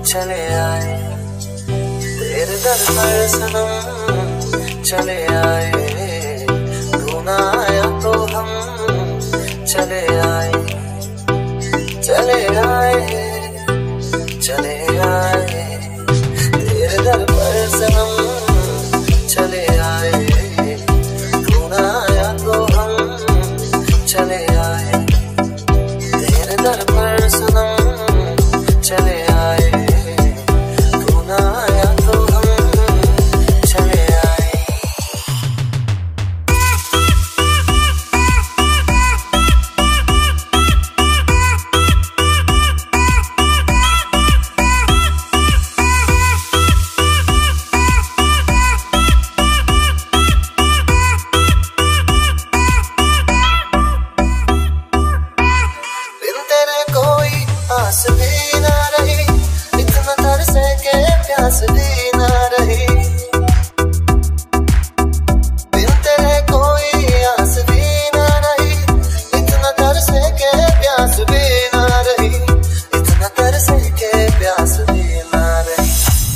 चले आए, तेरे दर पर सनम चले आए, तू ना आया तो हम चले आए, चले आए, चले आए, तेरे दर पर सनम चले आए, तू ना आया तो हम चले आए, तेरे दर पर सनम चले आए, तू ना आया तो हम चले आए। बिन तेरे कोई आस भी ना रही, इतना तरसे के प्यास भी ना रही, बिन तेरे कोई आस भी ना रही, इतना तरसे के प्यास भी ना रही, इतना तरसे के प्यास भी ना रही।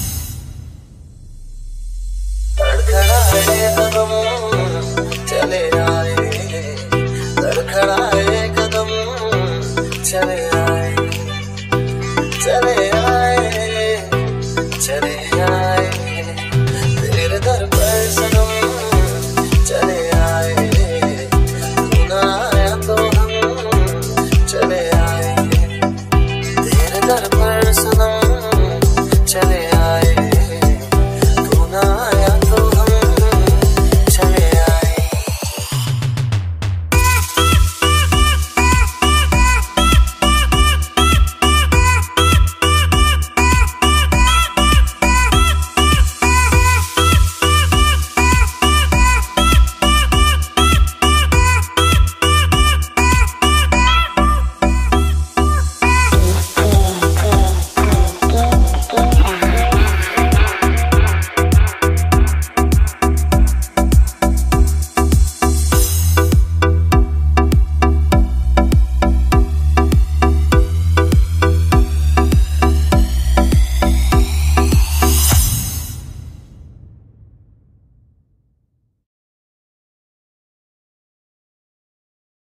लड़खड़ाए कदम चले आए, लड़खड़ाए कदम चले आए, चले आए, चले आए, तेरे दर पर सनम चले आए, तू ना आया तो हम चले आए, तेरे दर पर